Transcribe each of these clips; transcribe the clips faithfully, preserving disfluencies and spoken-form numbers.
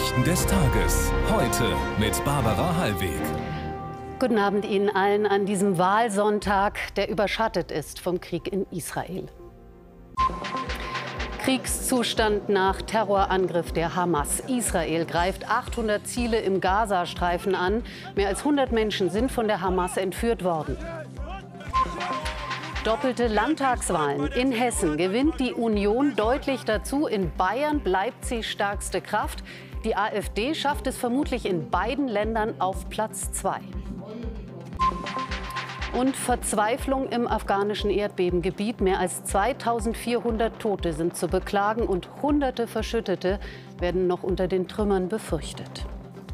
Nachrichten des Tages. Heute mit Barbara Hallweg. Guten Abend Ihnen allen an diesem Wahlsonntag, der überschattet ist vom Krieg in Israel. Kriegszustand nach Terrorangriff der Hamas. Israel greift achthundert Ziele im Gazastreifen an. Mehr als hundert Menschen sind von der Hamas entführt worden. Doppelte Landtagswahlen. In Hessen gewinnt die Union deutlich dazu. In Bayern bleibt sie stärkste Kraft. Die AfD schafft es vermutlich in beiden Ländern auf Platz zwei. Und Verzweiflung im afghanischen Erdbebengebiet. Mehr als zweitausendvierhundert Tote sind zu beklagen und Hunderte Verschüttete werden noch unter den Trümmern befürchtet.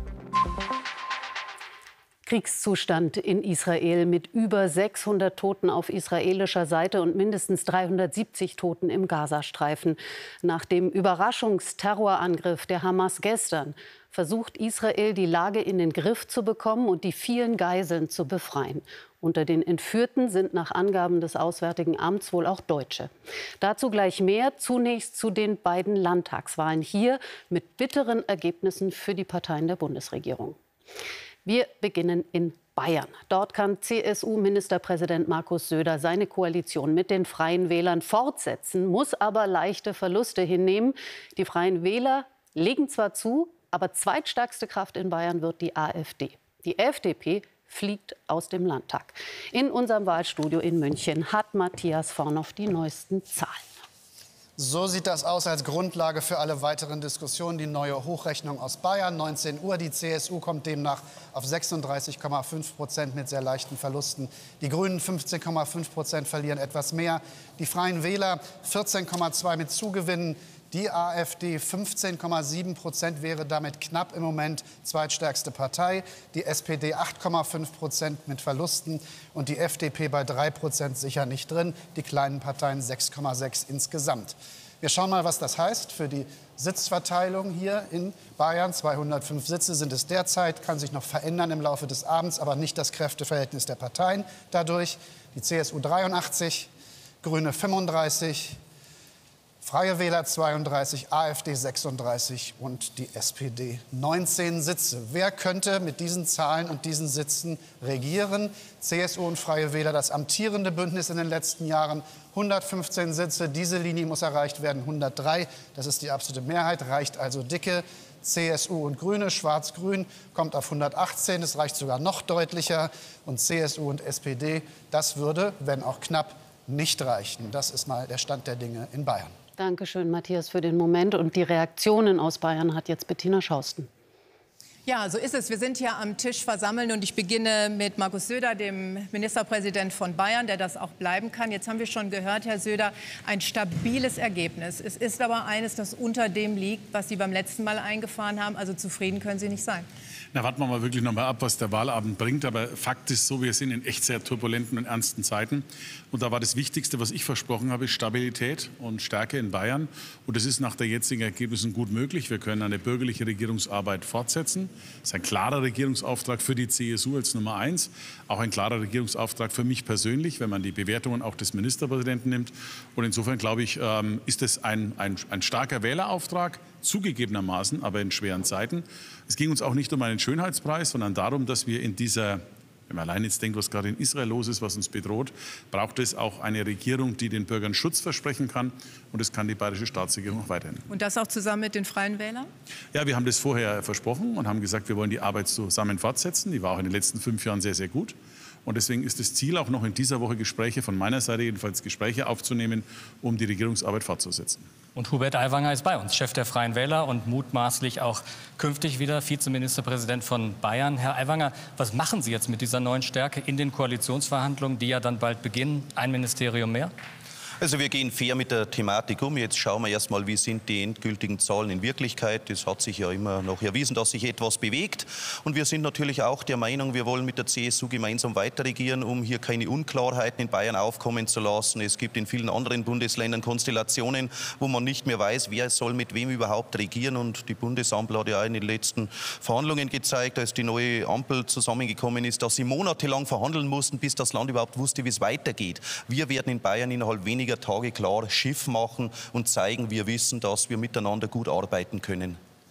Kriegszustand in Israel mit über sechshundert Toten auf israelischer Seite und mindestens dreihundertsiebzig Toten im Gazastreifen. Nach dem Überraschungsterrorangriff der Hamas gestern versucht Israel, die Lage in den Griff zu bekommen und die vielen Geiseln zu befreien. Unter den Entführten sind nach Angaben des Auswärtigen Amts wohl auch Deutsche. Dazu gleich mehr. Zunächst zu den beiden Landtagswahlen hier mit bitteren Ergebnissen für die Parteien der Bundesregierung. Wir beginnen in Bayern. Dort kann C S U-Ministerpräsident Markus Söder seine Koalition mit den Freien Wählern fortsetzen, muss aber leichte Verluste hinnehmen. Die Freien Wähler legen zwar zu, aber zweitstärkste Kraft in Bayern wird die AfD. Die F D P fliegt aus dem Landtag. In unserem Wahlstudio in München hat Matthias Vornoff die neuesten Zahlen. So sieht das aus als Grundlage für alle weiteren Diskussionen. Die neue Hochrechnung aus Bayern, neunzehn Uhr. Die C S U kommt demnach auf sechsunddreißig Komma fünf Prozent mit sehr leichten Verlusten. Die Grünen fünfzehn Komma fünf Prozent verlieren etwas mehr. Die Freien Wähler vierzehn Komma zwei mit Zugewinnen. Die AfD fünfzehn Komma sieben Prozent wäre damit knapp im Moment zweitstärkste Partei. Die S P D acht Komma fünf Prozent mit Verlusten und die F D P bei drei Prozent sicher nicht drin. Die kleinen Parteien sechs Komma sechs insgesamt. Wir schauen mal, was das heißt für die Sitzverteilung hier in Bayern. zweihundertfünf Sitze sind es derzeit, kann sich noch verändern im Laufe des Abends, aber nicht das Kräfteverhältnis der Parteien dadurch. Die C S U dreiundachtzig, Grüne fünfunddreißig, Freie Wähler zweiunddreißig, AfD sechsunddreißig und die S P D neunzehn Sitze. Wer könnte mit diesen Zahlen und diesen Sitzen regieren? C S U und Freie Wähler, das amtierende Bündnis in den letzten Jahren, hundertfünfzehn Sitze. Diese Linie muss erreicht werden, hundertdrei. Das ist die absolute Mehrheit, reicht also dicke. C S U und Grüne, Schwarz-Grün, kommt auf hundertachtzehn. Das reicht sogar noch deutlicher. Und C S U und S P D, das würde, wenn auch knapp, nicht reichen. Das ist mal der Stand der Dinge in Bayern. Danke schön, Matthias, für den Moment. Und die Reaktionen aus Bayern hat jetzt Bettina Schausten. Ja, so ist es. Wir sind hier am Tisch versammelt und ich beginne mit Markus Söder, dem Ministerpräsident von Bayern, der das auch bleiben kann. Jetzt haben wir schon gehört, Herr Söder, ein stabiles Ergebnis. Es ist aber eines, das unter dem liegt, was Sie beim letzten Mal eingefahren haben. Also zufrieden können Sie nicht sein. Na, warten wir mal wirklich noch mal ab, was der Wahlabend bringt. Aber Fakt ist so, wir sind in echt sehr turbulenten und ernsten Zeiten. Und da war das Wichtigste, was ich versprochen habe, Stabilität und Stärke in Bayern. Und das ist nach der jetzigen Ergebnissen gut möglich. Wir können eine bürgerliche Regierungsarbeit fortsetzen. Das ist ein klarer Regierungsauftrag für die C S U als Nummer eins. Auch ein klarer Regierungsauftrag für mich persönlich, wenn man die Bewertungen auch des Ministerpräsidenten nimmt. Und insofern, glaube ich, ist es ein, ein, ein starker Wählerauftrag, zugegebenermaßen, aber in schweren Zeiten. Es ging uns auch nicht um einen Schönheitspreis, sondern darum, dass wir in dieser, wenn man allein jetzt denkt, was gerade in Israel los ist, was uns bedroht, braucht es auch eine Regierung, die den Bürgern Schutz versprechen kann. Und das kann die bayerische Staatsregierung auch weiterhin. Und das auch zusammen mit den Freien Wählern? Ja, wir haben das vorher versprochen und haben gesagt, wir wollen die Arbeit zusammen fortsetzen. Die war auch in den letzten fünf Jahren sehr, sehr gut. Und deswegen ist das Ziel auch noch in dieser Woche Gespräche, von meiner Seite jedenfalls Gespräche aufzunehmen, um die Regierungsarbeit fortzusetzen. Und Hubert Aiwanger ist bei uns, Chef der Freien Wähler und mutmaßlich auch künftig wieder Vizeministerpräsident von Bayern. Herr Aiwanger, was machen Sie jetzt mit dieser neuen Stärke in den Koalitionsverhandlungen, die ja dann bald beginnen? Ein Ministerium mehr? Also wir gehen fair mit der Thematik um. Jetzt schauen wir erst mal, wie sind die endgültigen Zahlen in Wirklichkeit. Es hat sich ja immer noch erwiesen, dass sich etwas bewegt. Und wir sind natürlich auch der Meinung, wir wollen mit der C S U gemeinsam weiter regieren, um hier keine Unklarheiten in Bayern aufkommen zu lassen. Es gibt in vielen anderen Bundesländern Konstellationen, wo man nicht mehr weiß, wer soll mit wem überhaupt regieren. Und die Bundesampel hat ja auch in den letzten Verhandlungen gezeigt, als die neue Ampel zusammengekommen ist, dass sie monatelang verhandeln mussten, bis das Land überhaupt wusste, wie es weitergeht. Wir werden in Bayern innerhalb weniger Tage klar Schiff machen und zeigen, wir wissen, dass wir miteinander gut arbeiten können.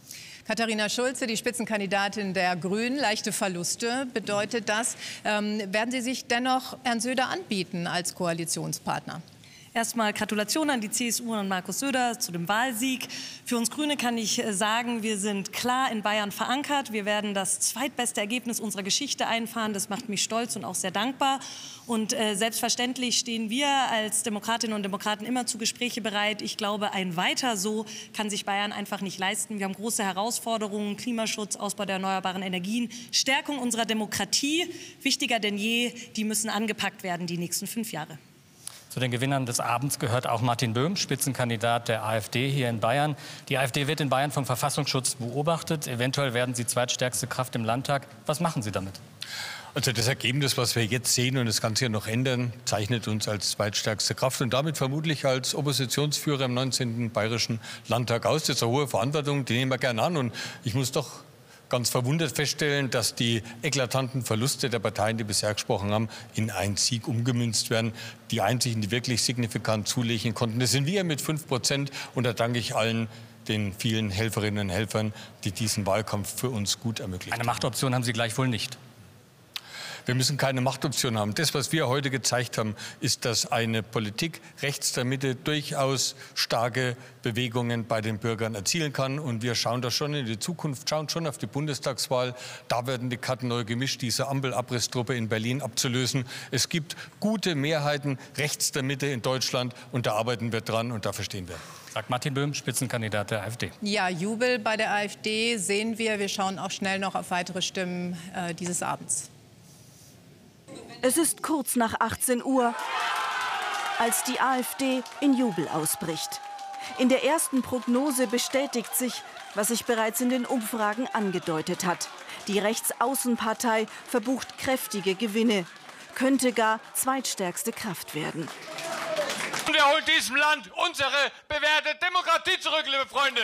Katharina Schulze, die Spitzenkandidatin der Grünen, leichte Verluste. Bedeutet das, ähm, werden Sie sich dennoch Herrn Söder anbieten als Koalitionspartner? Erstmal Gratulation an die C S U und an Markus Söder zu dem Wahlsieg. Für uns Grüne kann ich sagen, wir sind klar in Bayern verankert. Wir werden das zweitbeste Ergebnis unserer Geschichte einfahren. Das macht mich stolz und auch sehr dankbar. Und äh, selbstverständlich stehen wir als Demokratinnen und Demokraten immer zu Gespräche bereit. Ich glaube, ein Weiter so kann sich Bayern einfach nicht leisten. Wir haben große Herausforderungen, Klimaschutz, Ausbau der erneuerbaren Energien, Stärkung unserer Demokratie. Wichtiger denn je, die müssen angepackt werden die nächsten fünf Jahre. Zu den Gewinnern des Abends gehört auch Martin Böhm, Spitzenkandidat der AfD hier in Bayern. Die AfD wird in Bayern vom Verfassungsschutz beobachtet. Eventuell werden Sie zweitstärkste Kraft im Landtag. Was machen Sie damit? Also das Ergebnis, was wir jetzt sehen und das kann sich ja noch ändern, zeichnet uns als zweitstärkste Kraft und damit vermutlich als Oppositionsführer im neunzehnten Bayerischen Landtag aus. Das ist eine hohe Verantwortung, die nehmen wir gerne an. Und ich muss doch ganz verwundert feststellen, dass die eklatanten Verluste der Parteien, die bisher gesprochen haben, in einen Sieg umgemünzt werden. Die einzigen, die wirklich signifikant zulegen konnten, das sind wir mit fünf Prozent. Und da danke ich allen den vielen Helferinnen und Helfern, die diesen Wahlkampf für uns gut ermöglicht haben. Eine Machtoption haben Sie gleichwohl nicht. Wir müssen keine Machtoption haben. Das, was wir heute gezeigt haben, ist, dass eine Politik rechts der Mitte durchaus starke Bewegungen bei den Bürgern erzielen kann. Und wir schauen da schon in die Zukunft, schauen schon auf die Bundestagswahl. Da werden die Karten neu gemischt, diese Ampel-Abrisstruppe in Berlin abzulösen. Es gibt gute Mehrheiten rechts der Mitte in Deutschland und da arbeiten wir dran und dafür stehen wir. Sagt Martin Böhm, Spitzenkandidat der AfD. Ja, Jubel bei der AfD sehen wir. Wir schauen auch schnell noch auf weitere Stimmen äh, dieses Abends. Es ist kurz nach achtzehn Uhr, als die AfD in Jubel ausbricht. In der ersten Prognose bestätigt sich, was sich bereits in den Umfragen angedeutet hat. Die Rechtsaußenpartei verbucht kräftige Gewinne, könnte gar zweitstärkste Kraft werden. Und er holt diesem Land unsere bewährte Demokratie zurück, liebe Freunde.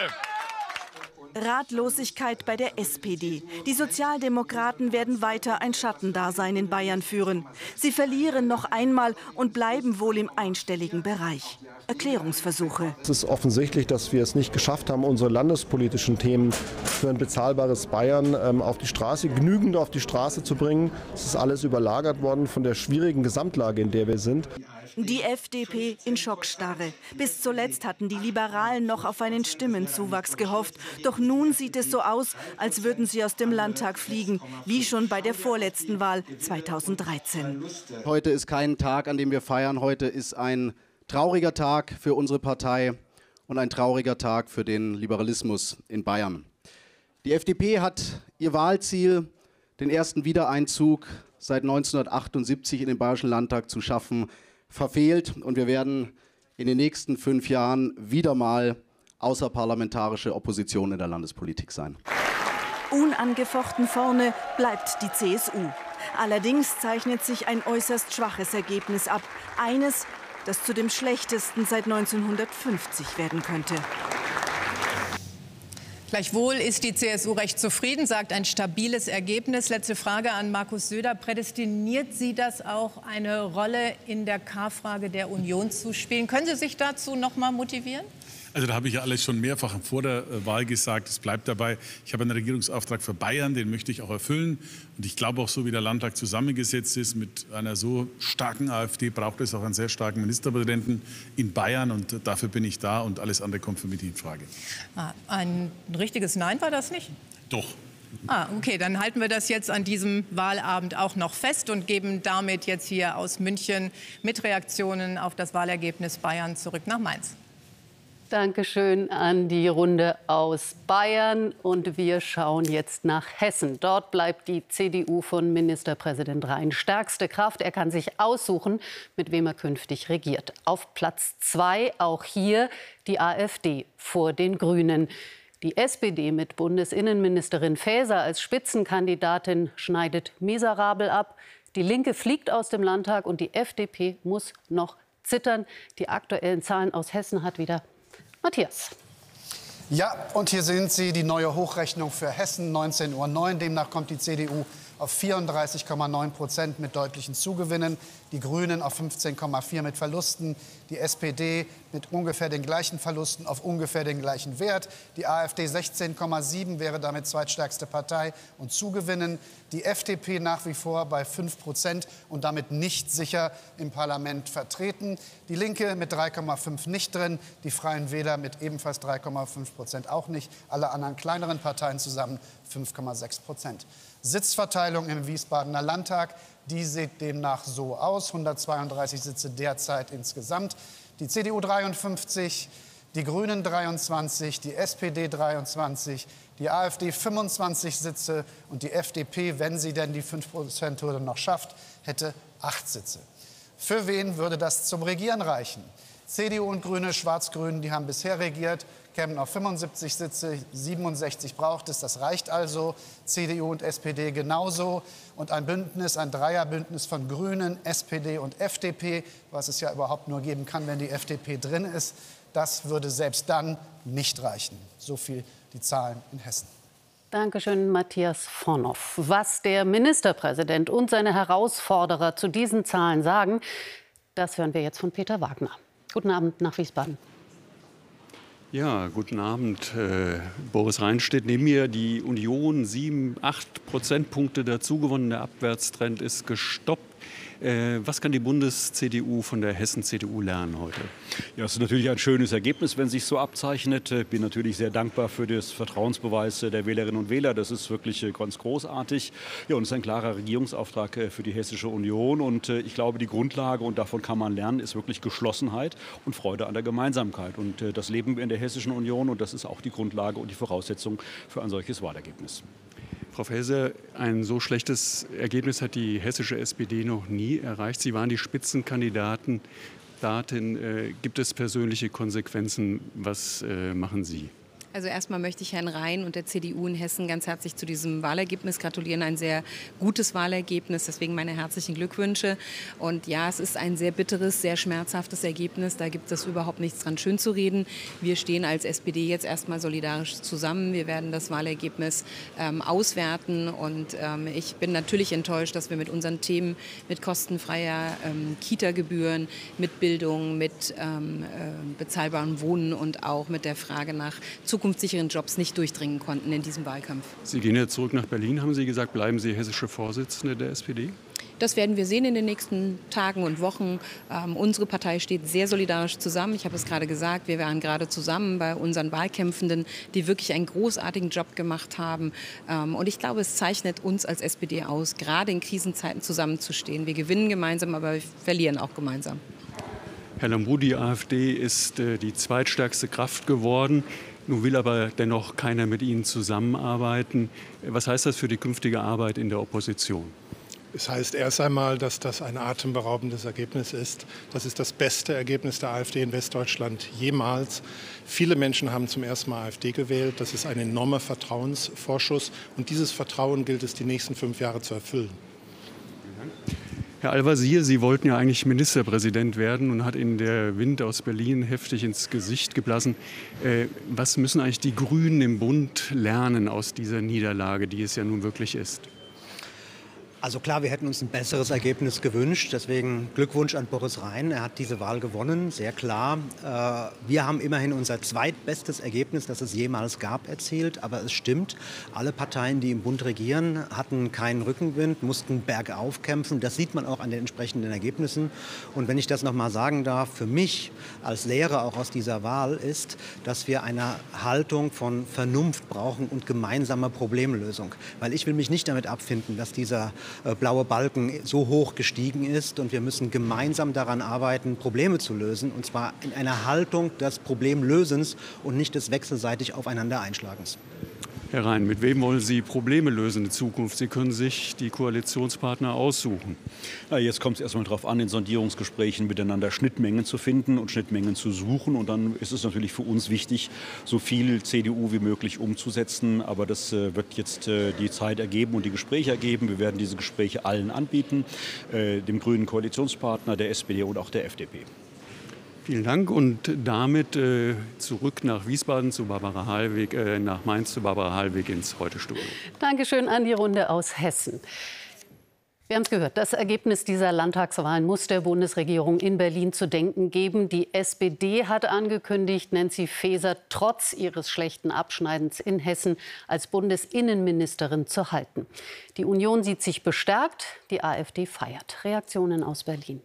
Ratlosigkeit bei der S P D. Die Sozialdemokraten werden weiter ein Schattendasein in Bayern führen. Sie verlieren noch einmal und bleiben wohl im einstelligen Bereich. Erklärungsversuche. Es ist offensichtlich, dass wir es nicht geschafft haben, unsere landespolitischen Themen für ein bezahlbares Bayern ähm, auf die Straße, genügend auf die Straße zu bringen. Es ist alles überlagert worden von der schwierigen Gesamtlage, in der wir sind. Die F D P in Schockstarre. Bis zuletzt hatten die Liberalen noch auf einen Stimmenzuwachs gehofft. Doch nun sieht es so aus, als würden sie aus dem Landtag fliegen, wie schon bei der vorletzten Wahl zweitausenddreizehn. Heute ist kein Tag, an dem wir feiern. Heute ist ein trauriger Tag für unsere Partei und ein trauriger Tag für den Liberalismus in Bayern. Die F D P hat ihr Wahlziel, den ersten Wiedereinzug seit neunzehnhundertachtundsiebzig in den Bayerischen Landtag zu schaffen, verfehlt. Und wir werden in den nächsten fünf Jahren wieder mal außerparlamentarische Opposition in der Landespolitik sein. Unangefochten vorne bleibt die C S U. Allerdings zeichnet sich ein äußerst schwaches Ergebnis ab. Eines, das zu dem schlechtesten seit neunzehnhundertfünfzig werden könnte. Gleichwohl ist die C S U recht zufrieden, sagt ein stabiles Ergebnis. Letzte Frage an Markus Söder. Prädestiniert Sie das auch, eine Rolle in der K-Frage der Union zu spielen? Können Sie sich dazu noch mal motivieren? Also da habe ich ja alles schon mehrfach vor der Wahl gesagt. Es bleibt dabei. Ich habe einen Regierungsauftrag für Bayern, den möchte ich auch erfüllen. Und ich glaube auch, so wie der Landtag zusammengesetzt ist, mit einer so starken AfD, braucht es auch einen sehr starken Ministerpräsidenten in Bayern. Und dafür bin ich da und alles andere kommt für mich in Frage. Ah, ein richtiges Nein war das nicht? Doch. Ah, okay, dann halten wir das jetzt an diesem Wahlabend auch noch fest und geben damit jetzt hier aus München mit Reaktionen auf das Wahlergebnis Bayern zurück nach Mainz. Dankeschön an die Runde aus Bayern. Und wir schauen jetzt nach Hessen. Dort bleibt die C D U von Ministerpräsident Rhein stärkste Kraft. Er kann sich aussuchen, mit wem er künftig regiert. Auf Platz zwei auch hier die AfD vor den Grünen. Die S P D mit Bundesinnenministerin Faeser als Spitzenkandidatin schneidet miserabel ab. Die Linke fliegt aus dem Landtag und die F D P muss noch zittern. Die aktuellen Zahlen aus Hessen hat wieder Matthias. Ja, und hier sind sie, die neue Hochrechnung für Hessen, neunzehn Uhr neun. Demnach kommt die C D U auf vierunddreißig Komma neun Prozent mit deutlichen Zugewinnen, die Grünen auf fünfzehn Komma vier mit Verlusten, die S P D mit ungefähr den gleichen Verlusten auf ungefähr den gleichen Wert, die AfD sechzehn Komma sieben wäre damit zweitstärkste Partei und Zugewinnen, die F D P nach wie vor bei fünf Prozent und damit nicht sicher im Parlament vertreten, die Linke mit drei Komma fünf nicht drin, die Freien Wähler mit ebenfalls drei Komma fünf Prozent auch nicht, alle anderen kleineren Parteien zusammen fünf Komma sechs Prozent. Sitzverteilung im Wiesbadener Landtag, die sieht demnach so aus, hundertzweiunddreißig Sitze derzeit insgesamt, die C D U dreiundfünfzig, die Grünen dreiundzwanzig, die S P D dreiundzwanzig, die AfD fünfundzwanzig Sitze und die F D P, wenn sie denn die fünf Prozent-Hürde noch schafft, hätte acht Sitze. Für wen würde das zum Regieren reichen? C D U und Grüne, Schwarz-Grün, die haben bisher regiert, kämen auf fünfundsiebzig Sitze, siebenundsechzig braucht es, das reicht also. C D U und S P D genauso. Und ein Bündnis, ein Dreierbündnis von Grünen, S P D und F D P, was es ja überhaupt nur geben kann, wenn die F D P drin ist, das würde selbst dann nicht reichen. So viel die Zahlen in Hessen. Dankeschön, Matthias Vornoff. Was der Ministerpräsident und seine Herausforderer zu diesen Zahlen sagen, das hören wir jetzt von Peter Wagner. Guten Abend nach Wiesbaden. Ja, guten Abend. Äh, Boris Rhein steht neben mir. Die Union, sieben, acht Prozentpunkte dazugewonnen. Der Abwärtstrend ist gestoppt. Äh, was kann die Bundes-C D U von der Hessen-C D U lernen heute? Ja, es ist natürlich ein schönes Ergebnis, wenn es sich so abzeichnet. Ich bin natürlich sehr dankbar für das Vertrauensbeweis der Wählerinnen und Wähler. Das ist wirklich ganz großartig. Ja, und es ist ein klarer Regierungsauftrag für die Hessische Union. Und ich glaube, die Grundlage, und davon kann man lernen, ist wirklich Geschlossenheit und Freude an der Gemeinsamkeit. Und das leben wir in der Hessischen Union. Und das ist auch die Grundlage und die Voraussetzung für ein solches Wahlergebnis. Frau Faeser, ein so schlechtes Ergebnis hat die hessische S P D noch nie erreicht. Sie waren die Spitzenkandidaten. Daten, äh, gibt es persönliche Konsequenzen? Was äh, machen Sie? Also erstmal möchte ich Herrn Rhein und der C D U in Hessen ganz herzlich zu diesem Wahlergebnis gratulieren. Ein sehr gutes Wahlergebnis, deswegen meine herzlichen Glückwünsche. Und ja, es ist ein sehr bitteres, sehr schmerzhaftes Ergebnis. Da gibt es überhaupt nichts dran schön zu reden. Wir stehen als S P D jetzt erstmal solidarisch zusammen. Wir werden das Wahlergebnis ähm, auswerten. Und ähm, ich bin natürlich enttäuscht, dass wir mit unseren Themen, mit kostenfreier ähm, Kita-Gebühren, mit Bildung, mit ähm, äh, bezahlbarem Wohnen und auch mit der Frage nach Zukunft zukunftssicheren Jobs nicht durchdringen konnten in diesem Wahlkampf. Sie gehen jetzt zurück nach Berlin, haben Sie gesagt. Bleiben Sie hessische Vorsitzende der S P D? Das werden wir sehen in den nächsten Tagen und Wochen. Ähm, unsere Partei steht sehr solidarisch zusammen. Ich habe es gerade gesagt, wir waren gerade zusammen bei unseren Wahlkämpfenden, die wirklich einen großartigen Job gemacht haben. Ähm, und ich glaube, es zeichnet uns als S P D aus, gerade in Krisenzeiten zusammenzustehen. Wir gewinnen gemeinsam, aber wir verlieren auch gemeinsam. Herr Lambrou, die AfD ist äh, die zweitstärkste Kraft geworden. Nun will aber dennoch keiner mit Ihnen zusammenarbeiten. Was heißt das für die künftige Arbeit in der Opposition? Es heißt erst einmal, dass das ein atemberaubendes Ergebnis ist. Das ist das beste Ergebnis der AfD in Westdeutschland jemals. Viele Menschen haben zum ersten Mal AfD gewählt. Das ist ein enormer Vertrauensvorschuss. Und dieses Vertrauen gilt es, die nächsten fünf Jahre zu erfüllen. Herr Al-Wazir, Sie wollten ja eigentlich Ministerpräsident werden und hat Ihnen der Wind aus Berlin heftig ins Gesicht geblasen. Äh, was müssen eigentlich die Grünen im Bund lernen aus dieser Niederlage, die es ja nun wirklich ist? Also klar, wir hätten uns ein besseres Ergebnis gewünscht. Deswegen Glückwunsch an Boris Rhein. Er hat diese Wahl gewonnen, sehr klar. Wir haben immerhin unser zweitbestes Ergebnis, das es jemals gab, erzielt. Aber es stimmt, alle Parteien, die im Bund regieren, hatten keinen Rückenwind, mussten bergauf kämpfen. Das sieht man auch an den entsprechenden Ergebnissen. Und wenn ich das noch mal sagen darf, für mich als Lehre auch aus dieser Wahl ist, dass wir eine Haltung von Vernunft brauchen und gemeinsamer Problemlösung. Weil ich will mich nicht damit abfinden, dass dieser blaue Balken so hoch gestiegen ist und wir müssen gemeinsam daran arbeiten, Probleme zu lösen, und zwar in einer Haltung des Problemlösens und nicht des wechselseitig aufeinander Einschlagens. Herr Rhein, mit wem wollen Sie Probleme lösen in Zukunft? Sie können sich die Koalitionspartner aussuchen. Ja, jetzt kommt es erstmal darauf an, in Sondierungsgesprächen miteinander Schnittmengen zu finden und Schnittmengen zu suchen. Und dann ist es natürlich für uns wichtig, so viel C D U wie möglich umzusetzen. Aber das äh, wird jetzt äh, die Zeit ergeben und die Gespräche ergeben. Wir werden diese Gespräche allen anbieten, äh, dem grünen Koalitionspartner, der S P D und auch der F D P. Vielen Dank und damit äh, zurück nach Wiesbaden zu Barbara Hallwig, äh, nach Mainz zu Barbara Hallwig ins Heute-Studio. Dankeschön an die Runde aus Hessen. Wir haben es gehört, das Ergebnis dieser Landtagswahlen muss der Bundesregierung in Berlin zu denken geben. Die S P D hat angekündigt, Nancy Faeser trotz ihres schlechten Abschneidens in Hessen als Bundesinnenministerin zu halten. Die Union sieht sich bestärkt, die AfD feiert. Reaktionen aus Berlin.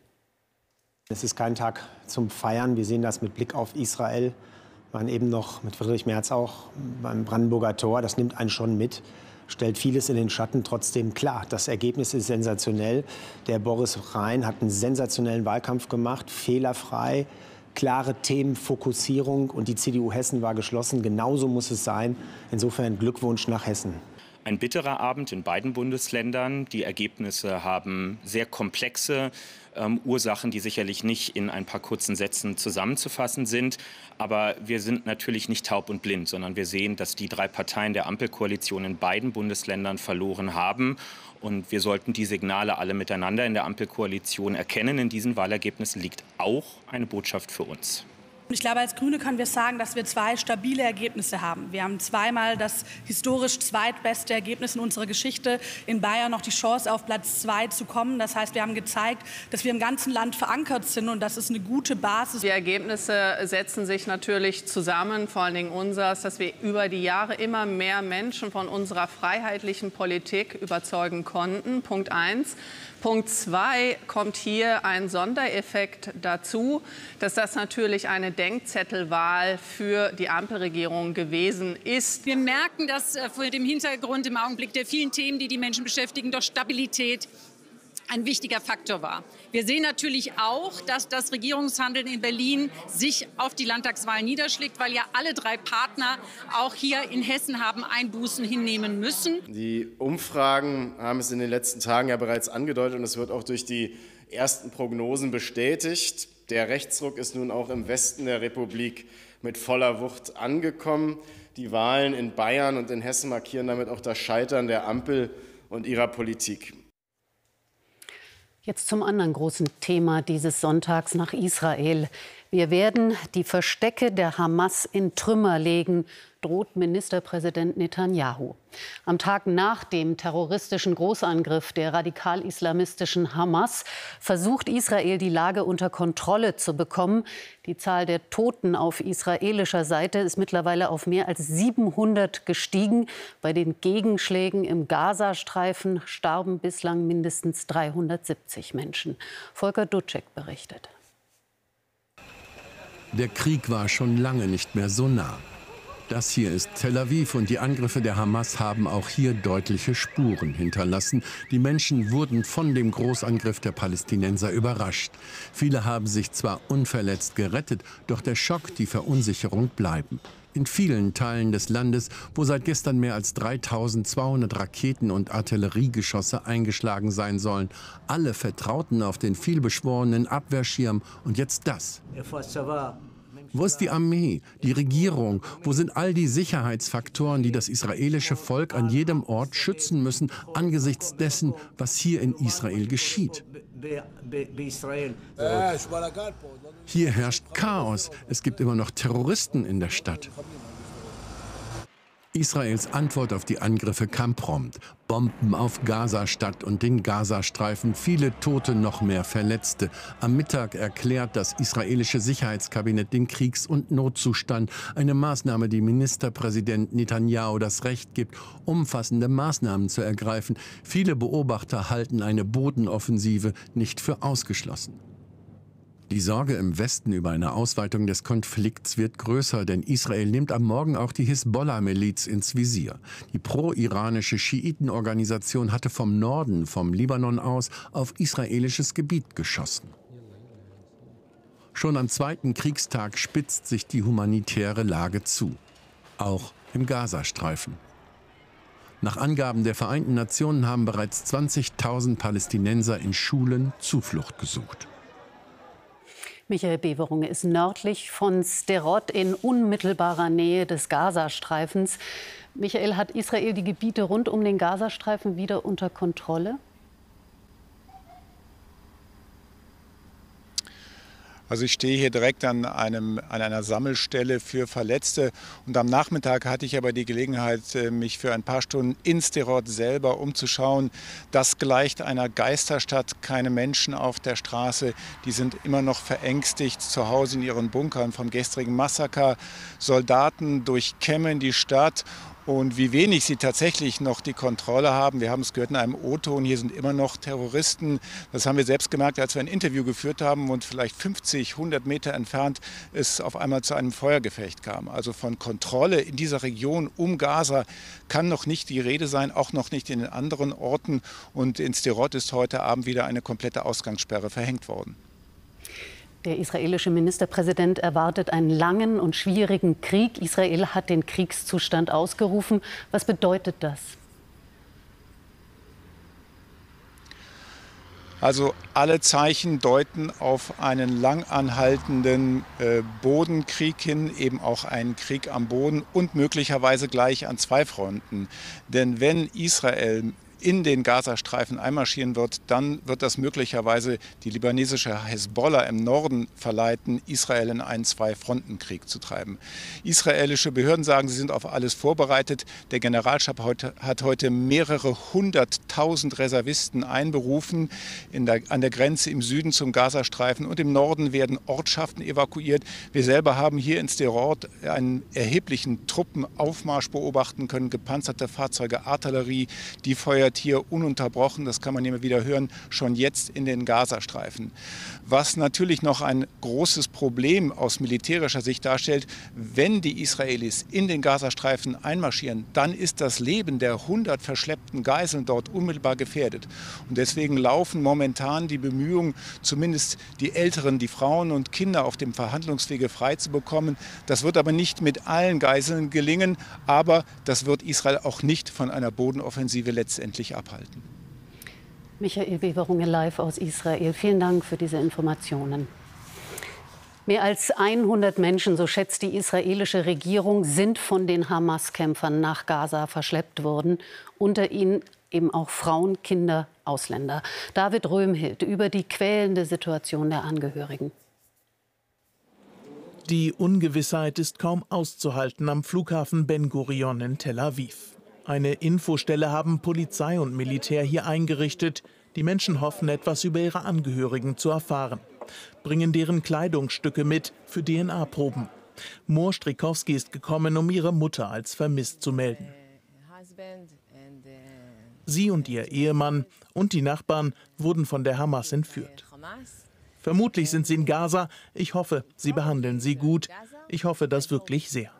Es ist kein Tag zum Feiern. Wir sehen das mit Blick auf Israel. Wir waren eben noch mit Friedrich Merz auch beim Brandenburger Tor. Das nimmt einen schon mit, stellt vieles in den Schatten. Trotzdem klar, das Ergebnis ist sensationell. Der Boris Rhein hat einen sensationellen Wahlkampf gemacht, fehlerfrei, klare Themenfokussierung. Und die C D U Hessen war geschlossen. Genauso muss es sein. Insofern Glückwunsch nach Hessen. Ein bitterer Abend in beiden Bundesländern. Die Ergebnisse haben sehr komplexe ähm, Ursachen, die sicherlich nicht in ein paar kurzen Sätzen zusammenzufassen sind. Aber wir sind natürlich nicht taub und blind, sondern wir sehen, dass die drei Parteien der Ampelkoalition in beiden Bundesländern verloren haben. Und wir sollten die Signale alle miteinander in der Ampelkoalition erkennen. In diesen Wahlergebnissen liegt auch eine Botschaft für uns. Ich glaube, als Grüne können wir sagen, dass wir zwei stabile Ergebnisse haben. Wir haben zweimal das historisch zweitbeste Ergebnis in unserer Geschichte. In Bayern noch die Chance, auf Platz zwei zu kommen. Das heißt, wir haben gezeigt, dass wir im ganzen Land verankert sind und das ist eine gute Basis. Die Ergebnisse setzen sich natürlich zusammen, vor allen Dingen unseres, dass wir über die Jahre immer mehr Menschen von unserer freiheitlichen Politik überzeugen konnten. Punkt eins. Punkt zwei kommt hier ein Sondereffekt dazu, dass das natürlich eine Denkzettelwahl für die Ampelregierung gewesen ist. Wir merken, dass vor dem Hintergrund im Augenblick der vielen Themen, die die Menschen beschäftigen, doch Stabilität ein wichtiger Faktor war. Wir sehen natürlich auch, dass das Regierungshandeln in Berlin sich auf die Landtagswahl niederschlägt, weil ja alle drei Partner auch hier in Hessen haben Einbußen hinnehmen müssen. Die Umfragen haben es in den letzten Tagen ja bereits angedeutet und es wird auch durch die ersten Prognosen bestätigt. Der Rechtsruck ist nun auch im Westen der Republik mit voller Wucht angekommen. Die Wahlen in Bayern und in Hessen markieren damit auch das Scheitern der Ampel und ihrer Politik. Jetzt zum anderen großen Thema dieses Sonntags nach Israel. Wir werden die Verstecke der Hamas in Trümmer legen, droht Ministerpräsident Netanyahu. Am Tag nach dem terroristischen Großangriff der radikal-islamistischen Hamas versucht Israel, die Lage unter Kontrolle zu bekommen. Die Zahl der Toten auf israelischer Seite ist mittlerweile auf mehr als siebenhundert gestiegen. Bei den Gegenschlägen im Gazastreifen starben bislang mindestens dreihundertsiebzig Menschen. Volker Ducek berichtet. Der Krieg war schon lange nicht mehr so nah. Das hier ist Tel Aviv und die Angriffe der Hamas haben auch hier deutliche Spuren hinterlassen. Die Menschen wurden von dem Großangriff der Palästinenser überrascht. Viele haben sich zwar unverletzt gerettet, doch der Schock, die Verunsicherung bleiben. In vielen Teilen des Landes, wo seit gestern mehr als dreitausendzweihundert Raketen und Artilleriegeschosse eingeschlagen sein sollen. Alle vertrauten auf den vielbeschworenen Abwehrschirm und jetzt das. Wo ist die Armee, die Regierung? Wo sind all die Sicherheitsfaktoren, die das israelische Volk an jedem Ort schützen müssen, angesichts dessen, was hier in Israel geschieht? Hier herrscht Chaos. Es gibt immer noch Terroristen in der Stadt. Israels Antwort auf die Angriffe kam prompt. Bomben auf Gazastadt und den Gazastreifen, viele Tote, noch mehr Verletzte. Am Mittag erklärt das israelische Sicherheitskabinett den Kriegs- und Notzustand. Eine Maßnahme, die Ministerpräsident Netanyahu das Recht gibt, umfassende Maßnahmen zu ergreifen. Viele Beobachter halten eine Bodenoffensive nicht für ausgeschlossen. Die Sorge im Westen über eine Ausweitung des Konflikts wird größer, denn Israel nimmt am Morgen auch die Hisbollah-Miliz ins Visier. Die pro-iranische Schiitenorganisation hatte vom Norden, vom Libanon aus, auf israelisches Gebiet geschossen. Schon am zweiten Kriegstag spitzt sich die humanitäre Lage zu, auch im Gazastreifen. Nach Angaben der Vereinten Nationen haben bereits zwanzigtausend Palästinenser in Schulen Zuflucht gesucht. Michael Beverunge ist nördlich von Sderot in unmittelbarer Nähe des Gazastreifens. Michael, hat Israel die Gebiete rund um den Gazastreifen wieder unter Kontrolle? Also ich stehe hier direkt an, einem, an einer Sammelstelle für Verletzte. Und am Nachmittag hatte ich aber die Gelegenheit, mich für ein paar Stunden in Sderot selber umzuschauen. Das gleicht einer Geisterstadt. Keine Menschen auf der Straße. Die sind immer noch verängstigt zu Hause in ihren Bunkern vom gestrigen Massaker. Soldaten durchkämmen die Stadt. Und wie wenig sie tatsächlich noch die Kontrolle haben. Wir haben es gehört in einem O-Ton, hier sind immer noch Terroristen. Das haben wir selbst gemerkt, als wir ein Interview geführt haben und vielleicht fünfzig, hundert Meter entfernt es auf einmal zu einem Feuergefecht kam. Also von Kontrolle in dieser Region um Gaza kann noch nicht die Rede sein, auch noch nicht in den anderen Orten. Und in Sderot ist heute Abend wieder eine komplette Ausgangssperre verhängt worden. Der israelische Ministerpräsident erwartet einen langen und schwierigen Krieg. Israel hat den Kriegszustand ausgerufen. Was bedeutet das? Also alle Zeichen deuten auf einen lang anhaltenden äh, Bodenkrieg hin, eben auch einen Krieg am Boden und möglicherweise gleich an zwei Fronten. Denn wenn Israel in den Gazastreifen einmarschieren wird, dann wird das möglicherweise die libanesische Hezbollah im Norden verleiten, Israel in einen Zwei-Fronten-Krieg zu treiben. Israelische Behörden sagen, sie sind auf alles vorbereitet. Der Generalstab heute, hat heute mehrere hunderttausend Reservisten einberufen in der, an der Grenze im Süden zum Gazastreifen, und im Norden werden Ortschaften evakuiert. Wir selber haben hier in Sderot einen erheblichen Truppenaufmarsch beobachten können, gepanzerte Fahrzeuge, Artillerie, die feuert hier ununterbrochen, das kann man immer wieder hören, schon jetzt in den Gazastreifen. Was natürlich noch ein großes Problem aus militärischer Sicht darstellt: Wenn die Israelis in den Gazastreifen einmarschieren, dann ist das Leben der hundert verschleppten Geiseln dort unmittelbar gefährdet. Und deswegen laufen momentan die Bemühungen, zumindest die Älteren, die Frauen und Kinder auf dem Verhandlungswege frei zu bekommen. Das wird aber nicht mit allen Geiseln gelingen, aber das wird Israel auch nicht von einer Bodenoffensive letztendlich abhalten. Michael Weberunge live aus Israel. Vielen Dank für diese Informationen. Mehr als hundert Menschen, so schätzt die israelische Regierung, sind von den Hamas-Kämpfern nach Gaza verschleppt worden. Unter ihnen eben auch Frauen, Kinder, Ausländer. David Röhmhild über die quälende Situation der Angehörigen. Die Ungewissheit ist kaum auszuhalten am Flughafen Ben Gurion in Tel Aviv. Eine Infostelle haben Polizei und Militär hier eingerichtet. Die Menschen hoffen, etwas über ihre Angehörigen zu erfahren. Bringen deren Kleidungsstücke mit für D N A-Proben. Mor Strikowski ist gekommen, um ihre Mutter als vermisst zu melden. Sie und ihr Ehemann und die Nachbarn wurden von der Hamas entführt. Vermutlich sind sie in Gaza. Ich hoffe, sie behandeln sie gut. Ich hoffe das wirklich sehr.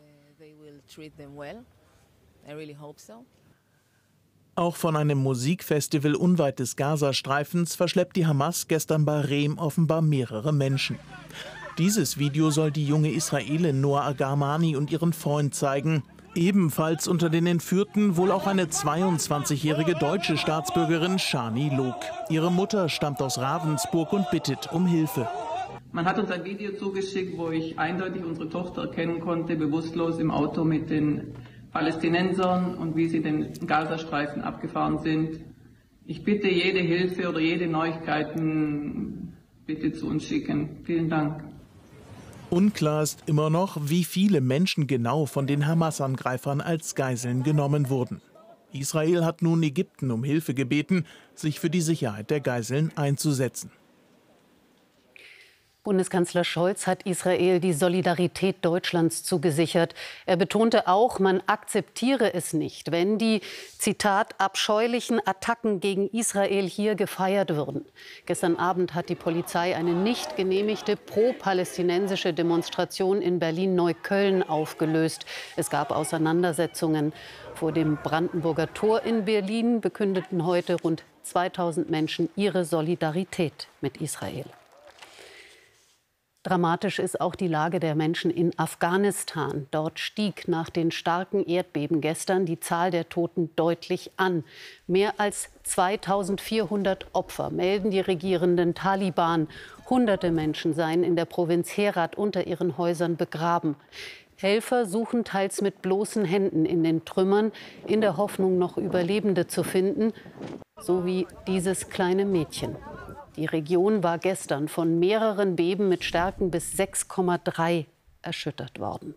Auch von einem Musikfestival unweit des Gazastreifens verschleppt die Hamas gestern bei Reem offenbar mehrere Menschen. Dieses Video soll die junge Israelin Noa Agarmani und ihren Freund zeigen. Ebenfalls unter den Entführten wohl auch eine zweiundzwanzigjährige deutsche Staatsbürgerin, Shani Lok. Ihre Mutter stammt aus Ravensburg und bittet um Hilfe. Man hat uns ein Video zugeschickt, wo ich eindeutig unsere Tochter erkennen konnte, bewusstlos im Auto mit den Palästinensern, und wie sie den Gazastreifen abgefahren sind. Ich bitte, jede Hilfe oder jede Neuigkeiten bitte zu uns schicken. Vielen Dank. Unklar ist immer noch, wie viele Menschen genau von den Hamas-Angreifern als Geiseln genommen wurden. Israel hat nun Ägypten um Hilfe gebeten, sich für die Sicherheit der Geiseln einzusetzen. Bundeskanzler Scholz hat Israel die Solidarität Deutschlands zugesichert. Er betonte auch, man akzeptiere es nicht, wenn die, Zitat, abscheulichen Attacken gegen Israel hier gefeiert würden. Gestern Abend hat die Polizei eine nicht genehmigte pro-palästinensische Demonstration in Berlin-Neukölln aufgelöst. Es gab Auseinandersetzungen. Vor dem Brandenburger Tor in Berlin bekündeten heute rund zweitausend Menschen ihre Solidarität mit Israel. Dramatisch ist auch die Lage der Menschen in Afghanistan. Dort stieg nach den starken Erdbeben gestern die Zahl der Toten deutlich an. Mehr als zweitausendvierhundert Opfer melden die regierenden Taliban. Hunderte Menschen seien in der Provinz Herat unter ihren Häusern begraben. Helfer suchen teils mit bloßen Händen in den Trümmern, in der Hoffnung, noch Überlebende zu finden, so wie dieses kleine Mädchen. Die Region war gestern von mehreren Beben mit Stärken bis sechs Komma drei erschüttert worden.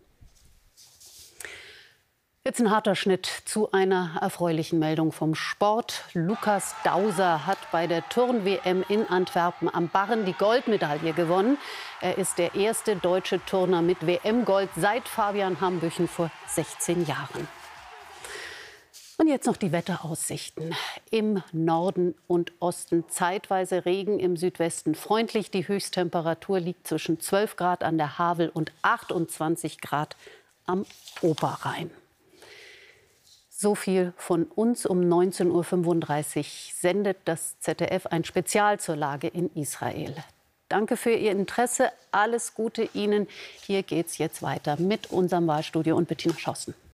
Jetzt ein harter Schnitt zu einer erfreulichen Meldung vom Sport. Lukas Dauser hat bei der Turn-W M in Antwerpen am Barren die Goldmedaille gewonnen. Er ist der erste deutsche Turner mit W M-Gold seit Fabian Hambüchen vor sechzehn Jahren. Und jetzt noch die Wetteraussichten. Im Norden und Osten zeitweise Regen, im Südwesten freundlich. Die Höchsttemperatur liegt zwischen zwölf Grad an der Havel und achtundzwanzig Grad am Oberrhein. So viel von uns. Um neunzehn Uhr fünfunddreißig sendet das Z D F ein Spezial zur Lage in Israel. Danke für Ihr Interesse. Alles Gute Ihnen. Hier geht's jetzt weiter mit unserem Wahlstudio und Bettina Schossen.